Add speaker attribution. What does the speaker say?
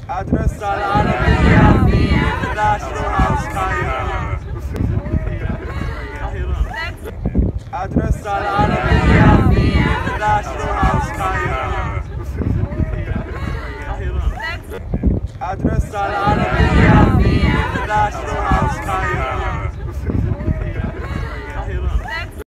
Speaker 1: أدرس العربية في International House Cairo. أدرس العربية في International House Cairo. أدرس العربية في International